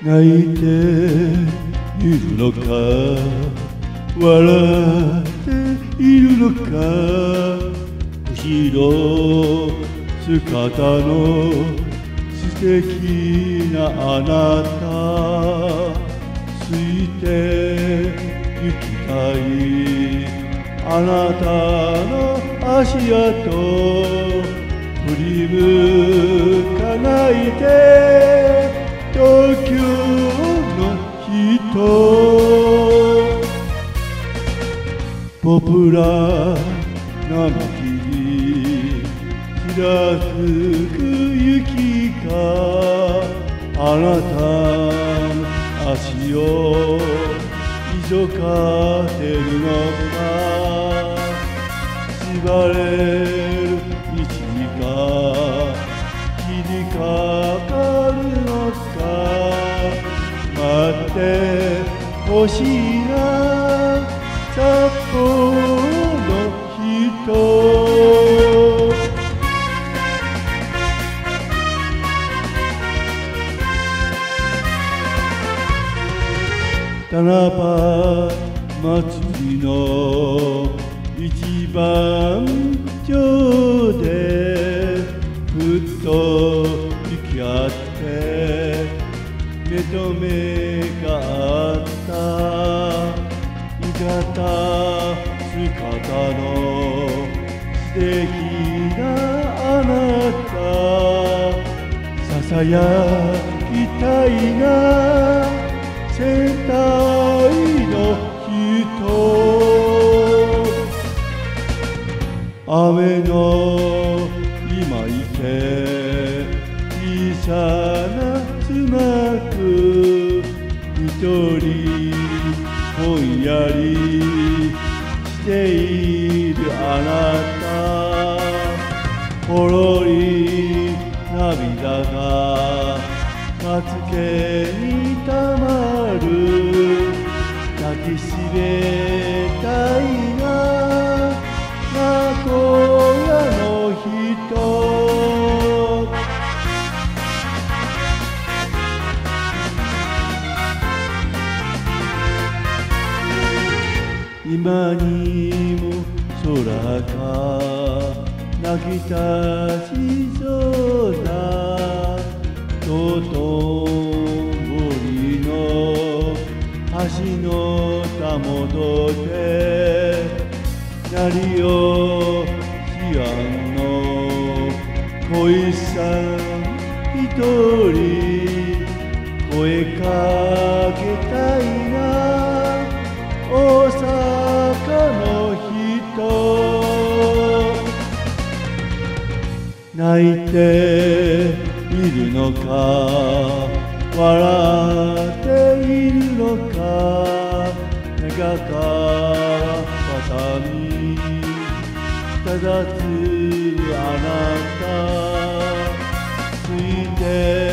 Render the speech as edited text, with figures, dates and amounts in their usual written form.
泣いているのか笑っているのか後ろ姿の素敵なあなたついて行きたいあなたの足跡振り向かないで東京の人ポプラ並木にちらつく雪があなたの足をいぞかせるのか縛れる道が切りかかるのか待ってほしいな札幌の人七夕祭りの一番上でふっと行き合って目と目があった浴衣姿の素敵なあなたささやきたいな戦隊の人雨の今池小さな妻く一人ぼんやりしているあなたほろり涙がまつげにたまる抱きしめたいな名古屋の人今にも空が泣き立ちそうだ道頓堀の橋のたもとで鳴りを思案の小石さん一人声かけたいな大阪の人泣いているのか笑っているのか長かったにただつあなたついて